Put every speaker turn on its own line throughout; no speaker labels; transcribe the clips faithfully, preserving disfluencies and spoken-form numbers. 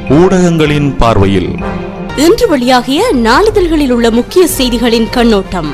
ஊடகங்களின் பார்வையில்
இன்று வெளியாகிய நாளிதழ்களில் உள்ள முக்கிய செய்திகளின் கண்ணோட்டம்.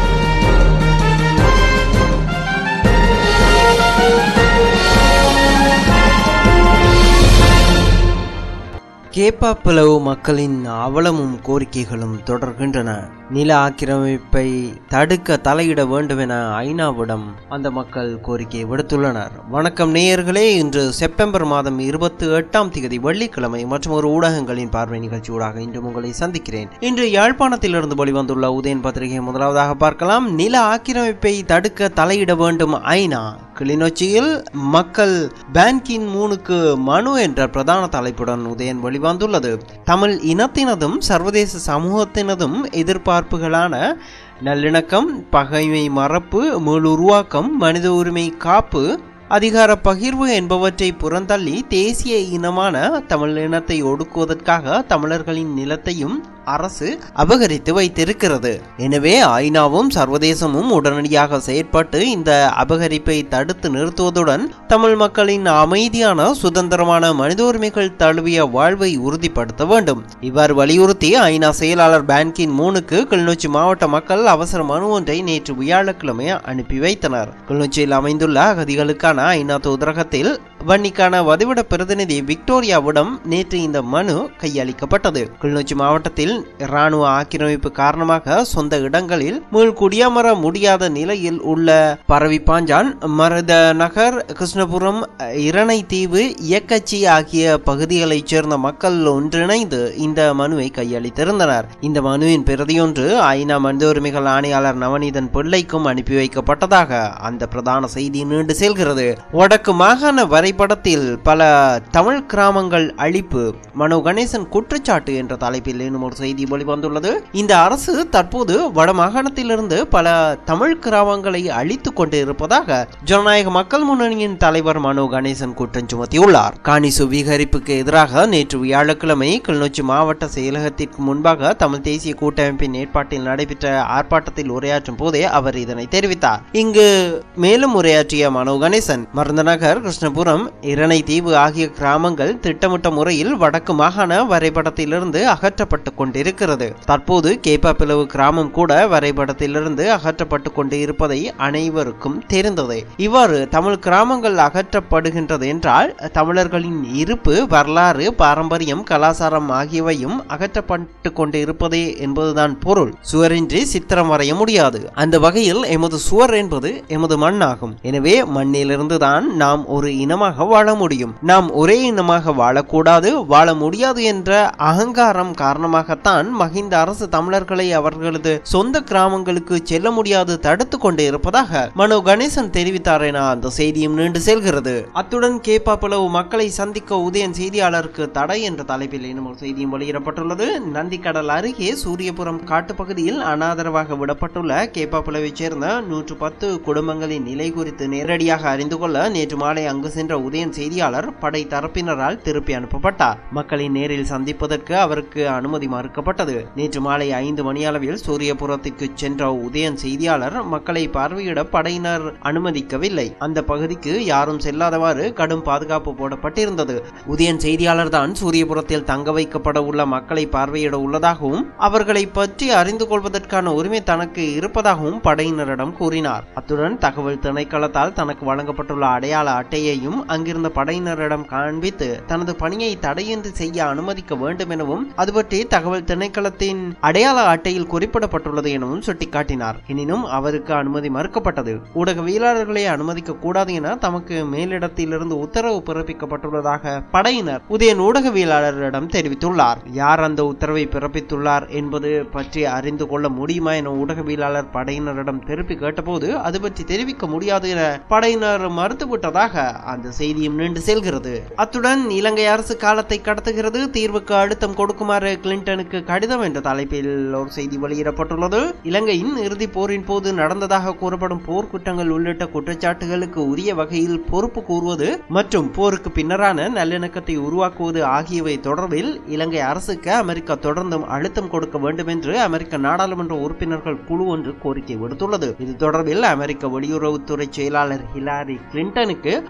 கேப்பாப்பிலவு மக்களின் அவலமும் கோரிக்கைகளும் தொடர்கின்றன. நில ஆக்கிரமிப்பை தடுக்க தலையிட வேண்டும் என ஐநாவிடம் அந்த மக்கள் கோரிக்கை விடுத்துள்ளனர். வணக்கம் நேயர்களே, இன்று செப்டம்பர் மாதம் இருபத்தி எட்டாம் தேதி வெள்ளிக்கிழமை மற்றும் ஒரு ஊடகங்களின் பார்வை நிகழ்ச்சியூடாக இன்று உங்களை சந்திக்கிறேன். இன்று யாழ்ப்பாணத்திலிருந்து வெளிவந்துள்ள உதயன் பத்திரிகை முதலாவதாக பார்க்கலாம். நில ஆக்கிரமிப்பை தடுக்க தலையிட வேண்டும் ஐநா. கிளிநொச்சியில் மக்கள் பான் கி மூனுக்கு மனு என்ற பிரதான தலைப்புடன் உதயன் வெளிவந்துள்ளது. தமிழ் இனத்தினதும் சர்வதேச சமூகத்தினதும் எதிர்பார்ப்புகளான நல்லிணக்கம், பகைமை மறப்பு, மீளுருவாக்கம், மனித உரிமை காப்பு, அதிகார பகிர்வு என்பவற்றை புறந்தள்ளி தேசிய இனமான தமிழ் இனத்தை ஒடுக்குவதற்காக தமிழர்களின் நிலத்தையும் அரசு அபகரித்து வைத்திருக்கிறது. எனவே ஐநாவும் சர்வதேசமும் உடனடியாக செயற்பட்டு இந்த அபகரிப்பை தடுத்து நிறுத்துவதுடன் தமிழ் மக்களின் அமைதியான சுதந்திரமான மனித உரிமைகள் தழுவிய வாழ்வை உறுதிப்படுத்த வேண்டும். இவ்வாறு வலியுறுத்தி ஐநா செயலாளர் பான் கி மூனுக்கு கிளிநொச்சி மாவட்ட மக்கள் அவசர மனு ஒன்றை நேற்று வியாழக்கிழமை அனுப்பி வைத்தனர். கிளிநொச்சியில் அமைந்துள்ள அகதிகளுக்கான ஐநா தூதரகத்தில் வன்னிக்கான வதிவிட பிரதிநிதி விக்டோரியாவிடம் நேற்று இந்த மனு கையளிக்கப்பட்டது. கிளிநொச்சி மாவட்டத்தில் இராணுவ ஆக்கிரமிப்பு காரணமாக சொந்த இடங்களில் மீள் குடியமர முடியாத நிலையில் உள்ள பரவிப்பாஞ்சான், மருத நகர், கிருஷ்ணபுரம், இரணை தீவு, இயக்கச்சி ஆகிய பகுதிகளைச் சேர்ந்த மக்கள் ஒன்றிணைந்து இந்த மனுவை கையளித்திருந்தனர். இந்த மனுவின் பிரதியொன்று ஐநா மனித உரிமைகள் ஆணையாளர் நவநீதன் பிள்ளைக்கும் அனுப்பி வைக்கப்பட்டதாக அந்த பிரதான செய்தி நீண்டு செல்கிறது. வடக்கு மாகாண வரைபடத்தில் பல தமிழ் கிராமங்கள் அழிப்பு, மனோ கணேசன் குற்றச்சாட்டு என்ற தலைப்பில் இன்னும் ஒரு செய்தி வெளிவந்துள்ளது. இந்த அரசு தற்போது வடமாகாணத்திலிருந்து பல தமிழ் கிராமங்களை அழித்துக் கொண்டு இருப்பதாக ஜனநாயக மக்கள் முன்னணியின் தலைவர் மனோ கணேசன் குற்றம் சுமத்தியுள்ளார். காணி சுவீகரிப்புக்கு எதிராக நேற்று வியாழக்கிழமை கிளிநொச்சி மாவட்ட செயலகத்திற்கு முன்பாக தமிழ் தேசிய கூட்டமைப்பின் ஏற்பாட்டில் நடைபெற்ற ஆர்ப்பாட்டத்தில் உரையாற்றும் போதே அவர் இதனை தெரிவித்தார். இங்கு மேலும் உரையாற்றிய மனோ கணேசன், மருந்தநகர், கிருஷ்ணபுரம், இரணை தீவு ஆகிய கிராமங்கள் திட்டமிட்ட முறையில் வடக்கு மாகாண வரைபடத்திலிருந்து அகற்றப்பட்டு கொண்டிருக்கிறது. தற்போது கேப்பாப்பிலவு கிராமம் கூட வரைபடத்திலிருந்து அகற்றப்பட்டு கொண்டு இருப்பதை அனைவருக்கும் தெரிந்தது. இவ்வாறு தமிழ் கிராமங்கள் அகற்றப்படுகின்றது என்றால் தமிழர்களின் இருப்பு, வரலாறு, பாரம்பரியம், கலாச்சாரம் ஆகியவையும் அகற்றப்பட்டு கொண்டு இருப்பதே என்பதுதான் பொருள். சுவரின்றி சித்திரம் வரைய முடியாது. அந்த வகையில் எமது சுவர் என்பது எமது மண்ணாகும். எனவே மண்ணிலிருந்து தான் நாம் ஒரு இனமாக வாழ முடியும். நாம் ஒரே இனமாக வாழக்கூடாது, வாழ முடியாது என்ற அகங்காரம் காரணமாகத்தான் மஹிந்த அரசு தமிழர்களை அவர்களது சொந்த கிராமங்களுக்கு செல்ல முடியாது தடுத்து கொண்டு இருப்பதாக மனோ கணேசன் தெரிவித்தார் என அந்த செய்தியும் நீண்டு செல்கிறது. அத்துடன் கேப்பாப்பிலவு மக்களை சந்திக்க உதயன் செய்தியாளருக்கு தடை என்ற தலைப்பில் இன்னும் ஒரு செய்தியும் வெளியிடப்பட்டுள்ளது. நந்திக்கடல் அருகே சூரியபுரம் காட்டுப்பகுதியில் அனாதரவாக விடப்பட்டுள்ள கேப்பாப்பிலவை சேர்ந்த நூற்று பத்து குடும்பங்களின் நிலை குறித்து நேரடியாக அறிந்து கொள்ள நேற்று மாலை அங்கு சென்ற உதயன் செய்தியாளர் படை தரப்பினரால் திருப்பி அனுப்பப்பட்டார். மக்களின் நேரில் சந்திப்பதற்கு அவருக்கு அனுமதி மறுக்கப்பட்டது. நேற்று மாலை ஐந்து மணியளவில் சூரியபுரத்திற்கு சென்ற உதயன் செய்தியாளர் மக்களை பார்வையிட படையினர் அனுமதிக்கவில்லை. அந்த பகுதிக்கு யாரும் செல்லாதவாறு கடும் பாதுகாப்பு போடப்பட்டிருந்தது. உதயன் செய்தியாளர் தான் சூரியபுரத்தில் தங்க வைக்கப்பட உள்ள மக்களை பார்வையிட உள்ளதாகவும் அவர்களை பற்றி அறிந்து கொள்வதற்கான உரிமை தனக்கு இருப்பதாகவும் படையினரிடம் கூறினார். அத்துடன் தகவல் திணைக்களத்தால் தனக்கு வழங்கப்பட்டுள்ள அடையாள அட்டையையும் அங்கிருந்த படையினரிடம் காண்பித்து தனது பணியை தடையின்றி செய்ய அனுமதிக்க வேண்டும் எனவும் அது பற்றி தகவல் திணைக்களத்தின் அடையாள அட்டையில் குறிப்பிடப்பட்டுள்ளது எனவும் சுட்டிக்காட்டினார். எனினும் அவருக்கு அனுமதி மறுக்கப்பட்டது. ஊடகவியலாளர்களை அனுமதிக்க கூடாது என தமக்கு மேலிடத்திலிருந்து உத்தரவு பிறப்பிக்கப்பட்டுள்ளதாக படையினர் உதயன் ஊடகவியலாளரிடம் தெரிவித்துள்ளார். யார் அந்த உத்தரவை பிறப்பித்துள்ளார் என்பது பற்றி அறிந்து கொள்ள முடியுமா என ஊடகவியலாளர் படையினரிடம் திருப்பி கேட்டபோது அது பற்றி தெரிவிக்க முடியாது என படையினர் மறுத்துவிட்டதாக அந்த செய்தியும் நீண்டு செல்கிறது. அத்துடன் இலங்கை அரசு காலத்தை கடத்துகிறது, தீர்வுக்கு அழுத்தம் கொடுக்குமாறு கிளின்டனுக்கு கடிதம் என்ற தலைப்பில் ஒரு செய்தி வெளியிடப்பட்டுள்ளது. இலங்கையின் இறுதி போரின் போது நடந்ததாக கூறப்படும் போர்க்குற்றங்கள் உள்ளிட்ட குற்றச்சாட்டுகளுக்கு உரிய வகையில் பொறுப்பு கூறுவது மற்றும் போருக்கு பின்னரான நல்லிணக்கத்தை உருவாக்குவது ஆகியவை தொடர்பில் இலங்கை அரசுக்கு அமெரிக்கா தொடர்ந்தும் அழுத்தம் கொடுக்க வேண்டும் என்று அமெரிக்க நாடாளுமன்ற உறுப்பினர்கள் குழு ஒன்று கோரிக்கை விடுத்துள்ளது. இது தொடர்பில் அமெரிக்க வெளியுறவுத்துறை செயலாளர் ஹிலாரி கிளின்டனுக்கு முப்பதுக்கும்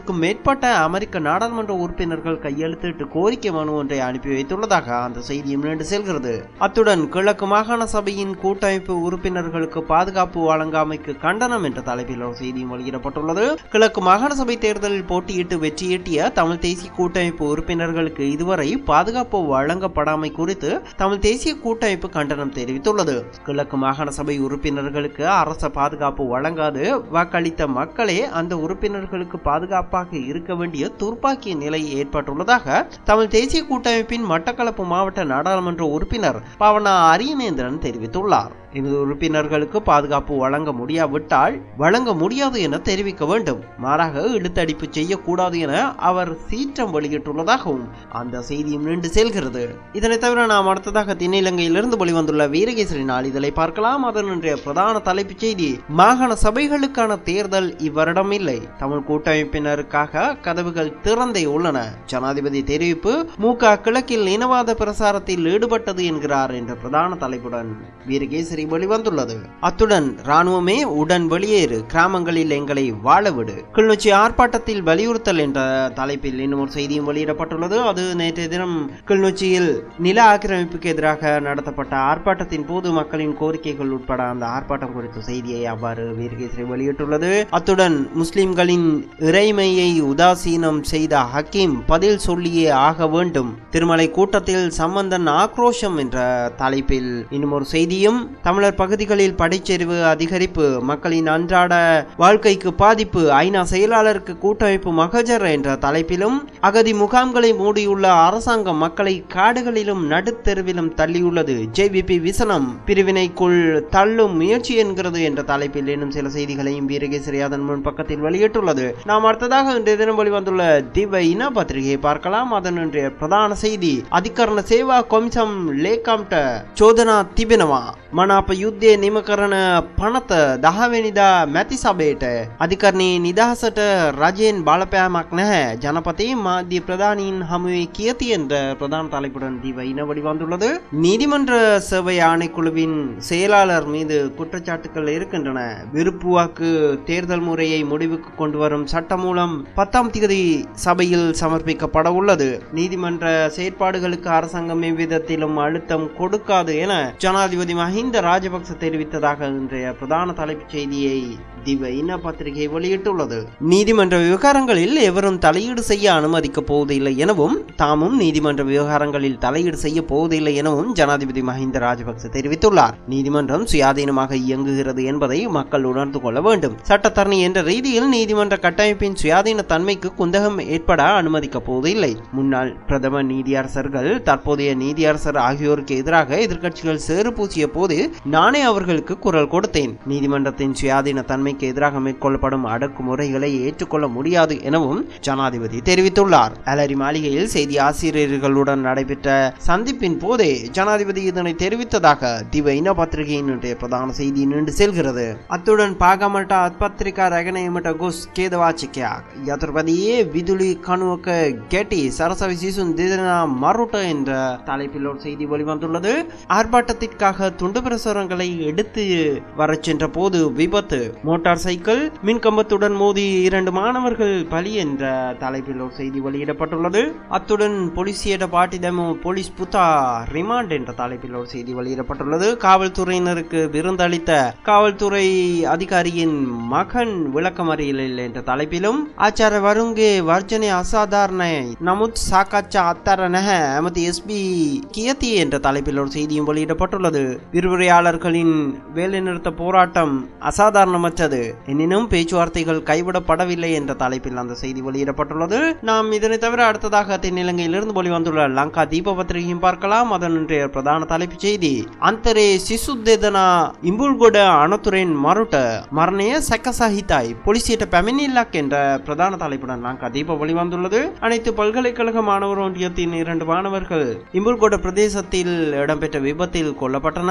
ஐம்பதுக்கும் மேற்பட்ட அமெரிக்க நாடாளுமன்ற உறுப்பினர்கள் கையெழுத்திட்டு கோரிக்கை மனு ஒன்றை அனுப்பி வைத்துள்ளதாக அந்த செய்தியும் நீண்டு செல்கிறது. அத்துடன் கிழக்கு மாகாண சபையின் கூட்டமைப்பு உறுப்பினர்களுக்கு பாதுகாப்பு வழங்காமைக்கு கண்டனம் என்ற தலைப்பில் ஒரு செய்தியும் வெளியிடப்பட்டுள்ளது. கிழக்கு மாகாண சபை தேர்தலில் போட்டியிட்டு வெற்றியீட்டிய தமிழ் தேசிய கூட்டமைப்பு உறுப்பினர்களுக்கு இதுவரை பாதுகாப்பு வழங்கப்படாமை குறித்து தமிழ் தேசிய கூட்டமைப்பு கண்டனம் தெரிவித்துள்ளது. கிழக்கு மாகாண சபை உறுப்பினர்களுக்கு அரச பாதுகாப்பு வழங்காது வாக்களித்த மக்களே அந்த உறுப்பினர்களுக்கு பாதுகாப்பாக இருக்க வேண்டிய துர்ப்பாக்கிய நிலை ஏற்பட்டுள்ளதாக தமிழ் தேசிய கூட்டமைப்பின் மட்டக்களப்பு மாவட்ட நாடாளுமன்ற உறுப்பினர் பாவனா அரியநேந்திரன் தெரிவித்துள்ளார். இந்த உறுப்பினர்களுக்கு பாதுகாப்பு வழங்க முடியாவிட்டால் வழங்க முடியாது என தெரிவிக்க வேண்டும், மாறாக இழுத்தடிப்பு செய்யக்கூடாது என அவர் சீற்றம் வெளியிட்டுள்ளதாகவும் அந்த செய்தியும் நீண்டு செல்கிறது. இதனை தவிர நாம் அடுத்ததாக தென்னிலங்கையிலிருந்து வெளிவந்துள்ள வீரகேசரி நாளிதழை பார்க்கலாம். அதனுடைய பிரதான தலைப்புச் செய்தி, மாகாண சபைகளுக்கான தேர்தல் இவ்வருடம் இல்லை, தமிழ் கூட்டமைப்பினருக்காக கதவுகள் திறந்தே உள்ளன, ஜனாதிபதி தெரிவிப்பு, மூக கிழக்கில் இனவாத பிரசாரத்தில் ஈடுபட்டது என்கிறார் என்ற பிரதான தலைப்புடன் வீரகேசரி வெளிவந்துள்ளது. அத்துடன் ராணுவமே உடன் வெளியேறு, கிராமங்களில் எங்களை வாழவிடு, கிளிநொச்சி ஆர்ப்பாட்டத்தில் வலியுறுத்தல் என்ற தலைப்பில் இன்னும் ஒரு செய்தியும் வெளியிடப்பட்டுள்ளது. அது நேற்றைய தினம் கிளிநொச்சியில் நில ஆக்கிரமிப்புக்கு எதிராக நடத்தப்பட்ட ஆர்ப்பாட்டத்தின் போது மக்களின் கோரிக்கைகள் உட்பட அந்த ஆர்ப்பாட்டம் குறித்த செய்தியை அவ்வாறு வீரகேசரி வெளியிட்டுள்ளது. அத்துடன் முஸ்லிம்களின் இறைமையை உதாசீனம் செய்த ஹக்கீம் பதில் சொல்லியே ஆக வேண்டும், திருமலை கூட்டத்தில் சம்பந்தன் ஆக்ரோஷம் என்ற தலைப்பில் இன்னும் ஒரு செய்தியும், தமிழர் பகுதிகளில் படைச்செறிவு அதிகரிப்பு, மக்களின் அன்றாட வாழ்க்கைக்கு பாதிப்பு, ஐநா செயலாளருக்கு கூட்டமைப்பு மகஜர் என்ற தலைப்பிலும், அகதி முகாம்களை மூடியுள்ள அரசாங்கம் மக்களை காடுகளிலும் நடுத்தெருவிலும் தள்ளியுள்ளது, ஜேவிபி விசனம் பிரிவினைக்குள் தள்ளும் முயற்சி என்கிறது என்ற தலைப்பில் இன்னும் சில செய்திகளையும் வீரகேசரி அதன் முன் பக்கத்தில் வெளியிட்டுள்ளது. நாம் அடுத்ததாக இன்றைய தினம் வெளிவந்துள்ள திவ இன பத்திரிகையை பார்க்கலாம். அதன் இன்றைய பிரதான செய்தி, அதிகரண சேவா கொமிசம் லேகாம்ட චෝදනා තිබෙනවා, මනාප යුද්ධයේ නිම කරන පනත දහවෙනිදා මැති සභයට අධිකරණයේ නිදහසට රජයෙන් බලපෑමක් නැහැ, ජනපති මාධ්‍ය பிரதானியின் ஹமுவை கியத்தி என்ற பிரதான தலைப்புடன் தீவ இன வெளிவந்துள்ளது. நீதிமன்ற சேவை ஆணைக்குழுவின் செயலாளர் மீது குற்றச்சாட்டுகள் இருக்கின்றன, விருப்பு வாக்கு தேர்தல் முறையை முடிவுக்கு கொண்டு வரும் சட்டம் மூலம் பத்தாம் தேதி சபையில் சமர்ப்பிக்கப்பட உள்ளது, நீதிமன்ற செயற்பாடுகளுக்கு அரசாங்கம் எவ்விதத்திலும் அழுத்தம் கொடுக்காது என ஜனாதிபதி மஹிந்த ராஜபக்ச தெரிவித்ததாக இன்றைய பிரதான தலைப்புச் செய்தியை திவ இன பத்திரிகை வெளியிட்டுள்ளது. நீதிமன்ற விவகாரங்களில் எவரும் தலையீடு செய்ய அனுமதிக்க போவதில்லை எனவும் தாமும் நீதிமன்ற விவகாரங்களில் தலையீடு செய்ய போவதில்லை எனவும் ஜனாதிபதி மஹிந்த ராஜபக்ச தெரிவித்துள்ளார். நீதிமன்றம் சுயாதீனமாக இயங்குகிறது என்பதை மக்கள் உணர்ந்து கொள்ள வேண்டும். சட்டத்தரணி என்ற ரீதியில் நீதிமன்ற கட்டமைப்பின் சுயாதீன தன்மைக்கு குந்தகம் ஏற்பட அனுமதிக்க போவதில்லை. முன்னாள் பிரதம நீதியரசர்கள் தற்போதைய நீதியரசர் ஆகியோருக்கு எதிராக எதிர்க்கட்சிகள் சேறு பூசிய போது நானே அவர்களுக்கு குரல் கொடுத்தேன். நீதிமன்றத்தின் சுயாதீன தன்மைக்கு எதிராக மேற்கொள்ளப்படும் அடக்குமுறைகளை ஏற்றுக்கொள்ள முடியாது எனவும் ஜனாதிபதி தெரிவித்துள்ளார். அலரி மாளிகையில் செய்தி ஆசிரியர்களுடன் நடைபெற்ற சந்திப்பின் போதே ஜனாதிபதி இதனை தெரிவித்ததாக திவ இன பத்திரிகையின் பிரதான செய்தி நீண்டு செல்கிறது. அத்துடன் பாகமட்ட அத்பத்திரிகா ரகனையமட்ட குஸ் கேதவாச்சிக்கா யதுர்பதியே விதுலி கணுவக்க கெட்டி சரசவி சிசுன் திதனா மருட்ட என்ற தலைப்பில் ஒரு செய்தி வெளிவந்துள்ளது. ஆர்ப்பாட்டத்திற்காக துண்டு பிரசுரங்களை எடுத்து வர சென்ற போது விபத்து, மோட்டார் சைக்கிள் மின்கம்பத்துடன் மோதி இரண்டு மாணவர்கள் பலி என்ற தலைப்பில் ஒரு செய்தி வெளியிடப்பட்டுள்ளது. அத்துடன் போலீசியிட பாட்டிதமோ போலீஸ் புத்தா ரிமாண்ட் என்ற தலைப்பில் ஒரு செய்தி வெளியிடப்பட்டுள்ளது. காவல்துறையினருக்கு விருந்தளித்த காவல்துறை அதிகாரியின் மகன் விளக்கமறியலில் என்ற தலைப்பிலும், ஆச்சார வருங்கே வர்ஜனை அசாதாரண நமுத் சாக்காச்சா அத்தார நக அமதி எஸ்பி கியத்தி என்ற தலைப்பில் ஒரு செய்தியும் வெளியிடப்பட்டுள்ளது. விரிவுரையாளர்களின் வேலைநிறுத்த போராட்டம் அசாதாரணமற்றது, எனினும் பேச்சுவார்த்தைகள் கைவிடப்படவில்லை என்ற தலைப்பில் அந்த செய்தி வெளியிடப்பட்டுள்ளது. நாம் இதனை தவிர அடுத்ததாக தென்னிலங்கையிலிருந்து வெளிவந்துள்ள லங்கா தீப பத்திரிகையும் பார்க்கலாம். அதன் இன்றைய பிரதான தலைப்புச் செய்தி, அந்தரே சிசுத்தேதனா இம்புல்கொட அணத்துறையின் மருட்ட மரணய சக்கசஹிதாய் போலீசியிட்ட பெமினில்லாக் என்ற பிரதான தலைப்புடன் லங்கா தீப வெளிவந்துள்ளது. அனைத்து பல்கலைக்கழக மாணவர் ஒன்றியத்தின் இரண்டு மாணவர்கள் இம்புல்கொட பிரதேசத்தில் இடம்பெற்ற விபத்தில் கொல்லப்பட்டனர். இந்த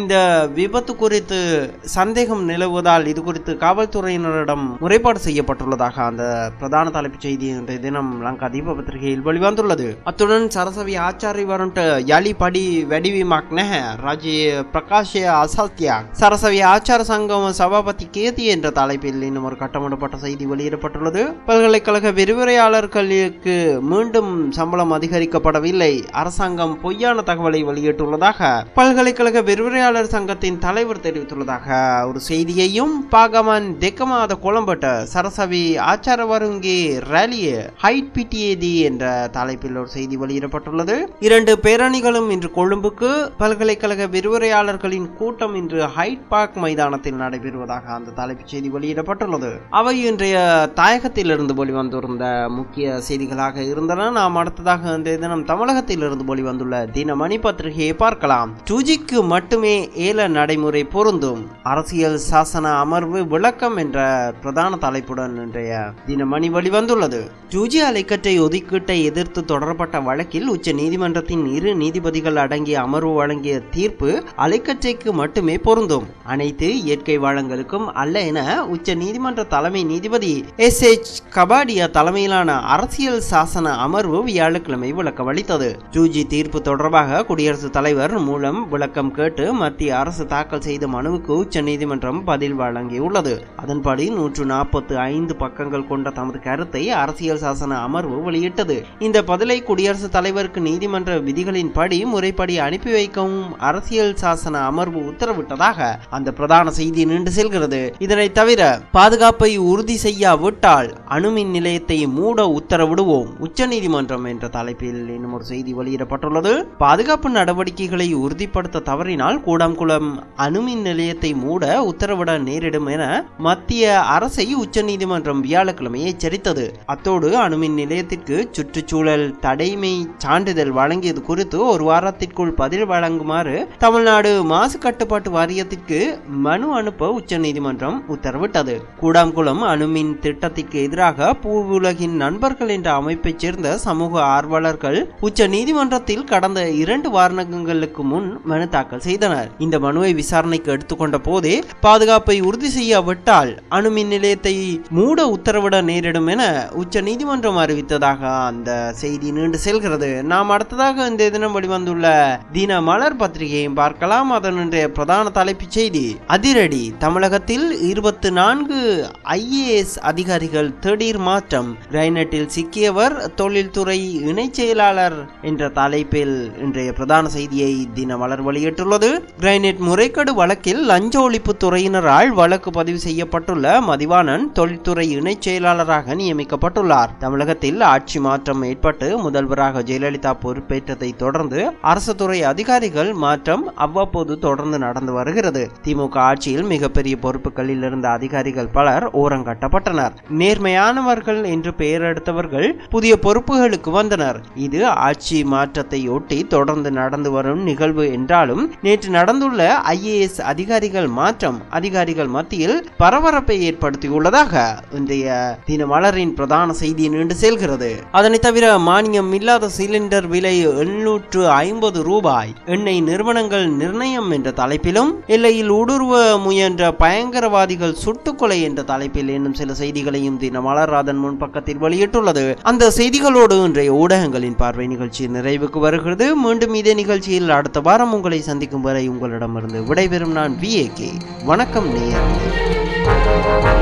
இந்த விபத்து குறித்து சந்தேகம் நிலவுவதால் இது குறித்து காவல்துறையினரிடம் முறைப்பாடு செய்யப்பட்டுள்ளதாக அந்த பிரதான தலைப்புச் செய்தி இன்றைய தினம் லங்கா தீப பத்திரிகையில் வெளிவந்துள்ளது. அத்துடன் சரசவி ஆச்சாரி வரண்ட யாலி படி வெடிவிமாக் நெஹ ராஜ்ய பிரகாஷ் அசாத்தியா சரசவி ஆச்சார சங்கம் சபாபதி கேதி என்ற தலைப்பில் இன்னும் ஒரு கட்டமிடப்பட்ட செய்தி வெளியிடப்பட்டுள்ளது. பல்கலைக்கழக விரிவுரையாளர்களுக்கு மீண்டும் சம்பளம் அதிகரிக்கப்படவில்லை, அரசாங்கம் பொய்யான தகவலை வெளியிட்டுள்ளதாக பல்கலைக்கழக விரிவுரையாளர் சங்கத்தின் தலைவர் தெரிவித்துள்ளதாக ஒரு செய்தியையும் பாகமன் தெக்கமாத கொலம்பட்ட சரசவி ஆச்சார வருங்கி ரேலிய ஹைட் பிடிஏதி என்ற தலைப்பில் ஒரு செய்தி வெளியிடப்பட்டுள்ளது. இரண்டு பேரணிகளும் இன்று கொழும்புக்கு பல்கலைக்கழக விரிவுரையாளர்களின் கூட்டம் இன்று ஹைட் பார்க் மைதானத்தில் நடைபெறுவதாக அந்த தலைப்புச் செய்தி வெளியிடப்பட்டுள்ளது. அவை இன்றைய தாயகத்தில் இருந்து வெளிவந்திருந்த முக்கிய செய்திகளாக இருந்தன. நாம் அடுத்ததாக இன்றைய தினம் தமிழகத்தில் இருந்து வெளிவந்துள்ள தினமணி பத்திரிகையை பார்க்கலாம். டூ ஜிக்கு மட்டுமே ஏல நடைமுறை பொருந்தும், அரசியல் சாசன அமர்வு விளக்கம் என்ற பிரதான தலைப்புடன் இன்றைய தினமணி வெளிவந்துள்ளது. டூ ஜி அலைக்கற்றை ஒதுக்கீட்டை எதிர்த்து தொடரப்பட்ட வழக்கில் உச்ச நீதிமன்றத்தின் இரு நீதிபதிகள் அடங்கிய அமர்வு வழங்கிய தீர்ப்பு அலைக்கற்றைக்கு மட்டுமே பொருந்தும், அனைத்து இயற்கை வளங்களுக்கும் அல்ல என உச்ச நீதிமன்ற தலைமை நீதிபதி எஸ் எச் கபாடியா தலைமையிலான அரசியல் சாசன அமர்வு வியாழக்கிழமை விளக்கம் அளித்தது. டூ ஜி தீர்ப்பு தொடர்பாக குடியரசுத் தலைவர் மூலம் விளக்கம் கேட்டு மத்திய அரசு தாக்கல் செய்த மனுவுக்கு உச்ச நீதிமன்றம் பதில் வழங்கியுள்ளது. அதன்படி நூற்று நாற்பத்தி ஐந்து பக்கங்கள் கொண்ட தமது கருத்தை அரசியல் சாசன அமர்வு வெளியிட்டது. இந்த பதிலை குடியரசுத் தலைவருக்கு நீதிமன்ற விதிகளின் படி முறைப்படி அனுப்பி வைக்கவும் அரசியல் சாசன அமர்வு உத்தரவிட்டதாக அந்த பிரதான செய்தி நீண்டு செல்கிறது. இதனை தவிர பாதுகாப்பை உறுதி செய்யாவிட்டால் அணுமின் நிலையத்தை மூட உத்தரவிடுவோம் உச்ச நீதிமன்றம் என்ற தலைப்பில் இன்னும் ஒரு செய்தி வெளியிடப்பட்டுள்ளது. பாதுகாப்பு நடவடிக்கைகளை உறுதிப்படுத்த தவறினால் கூடாம்குளம் அணுமின் நிலையத்தை மூட உத்தரவிட நேரிடும் என மத்திய அரசை உச்ச நீதிமன்றம் வியாழக்கிழமை எச்சரித்தது. அத்தோடு அணுமின் நிலையத்திற்கு சுற்றுச்சூழல் தடைமை சான்றிதழ் வழங்கியது குறித்து ஒரு வாரத்திற்குள் பதில் வழங்குமாறு தமிழ்நாடு மாசு கட்டுப்பாட்டு வாரியத்திற்கு மனு அனுப்ப உச்ச நீதிமன்றம் உத்தரவிட்டது. கூடாம்குளம் அணுமின் திட்டத்திற்கு எதிராக பூவுலகின் நண்பர்கள் என்ற அமைப்பைச் சேர்ந்த சமூக ஆர்வலர்கள் உச்ச நீதிமன்றத்தில் கடந்த இரண்டு வாரங்களுக்கு முன் மனு தாக்கல் செய்தனர். இந்த மனுவை விசாரணைக்கு எடுத்துக்கொண்ட போதே பாதுகாப்பை உறுதி செய்யாவிட்டால் அணுமின் நிலையத்தை மூட உத்தரவிட நேரிடும் என உச்ச நீதிமன்றம் அறிவித்ததாக அந்த செய்தி நீண்டு செல்கிறது. நாம் அடுத்ததாக இந்த தினம் வெளிவந்துள்ள தின மலர் பத்திரிகையும் பார்க்கலாம். அதனுடைய பிரதான தலைப்புச் செய்தி அதிரடி, தமிழகத்தில் இருபத்தி நான்கு ஐ ஏ எஸ் அதிகாரிகள் திடீர் மாற்றம், கிரைனட்டில் சிக்கியவர் தொழில்துறை இணை செயலாளர் என்ற தலைப்பில் இன்றைய பிரதான செய்தியை தினமலர் வெளியிட்டுள்ளது. கிரைனட் முறைகேடு வழக்கில் லஞ்ச ஒழிப்பு துறையினரால் வழக்கு பதிவு செய்யப்பட்டுள்ள மதிவாணன் தொழில்துறை இணை செயலாளராக நியமிக்கப்பட்டுள்ளார். தமிழகத்தில் ஆட்சி மாற்றம் ஏற்பட்டு முதல்வராக ஜெயலலிதா பொறுப்பேற்றதை தொடர்ந்து அரசு துறை அதிகாரிகள் மாற்றம் அவ்வப்போது தொடர்ந்து நடந்து வருகிறது. திமுக ஆட்சியில் மிகப்பெரிய பொறுப்புகளில் இருந்த அதிகாரிகள் பலர் ஓரங்கட்டப்பட்டனர். நேர்மையானவர்கள் என்று பெயர் எடுத்தவர்கள் புதிய பொறுப்புகளுக்கு வந்தனர். இது ஆட்சி மாற்றத்தை ஒட்டி தொடர்ந்து நடந்து வரும் நிகழ்வு என்றாலும் நேற்று நடந்துள்ள ஐ ஏ எஸ் அதிகாரிகள் மாற்றம் அதிகாரிகள் மத்தியில் பரபரப்பை ஏற்படுத்தியுள்ளதாக இன்றைய தினமலரின் பிரதான செய்தி நீண்டு செல்கிறது. அதனை தவிர மானியம் இல்லாத சிலிண்டர் விலை எழுநூற்று ஐம்பது ரூபாய், எண்ணெய் நிறுவனங்கள் நிர்ணயம் என்ற தலைப்பிலும் எல்லையில் ஊடுருவ முயன்ற பயங்கரவாதிகள் சுட்டுக்கொலை என்ற தலைப்பில் இன்னும் சில செய்திகளையும் தினமலர் அதன் முன் பக்கத்தில் வெளியிட்டுள்ளது. அந்த செய்திகளோடு இன்றைய ஊடகங்களின் பார்வை நிகழ்ச்சி நிறைவுக்கு வருகிறது. மீண்டும் இதே நிகழ்ச்சியில் அடுத்த வாரம் உங்களை சந்திக்கும் வரை உங்களிடமிருந்து விடைபெறும் நான் வி ஏ கே. வணக்கம் நேயர்களே.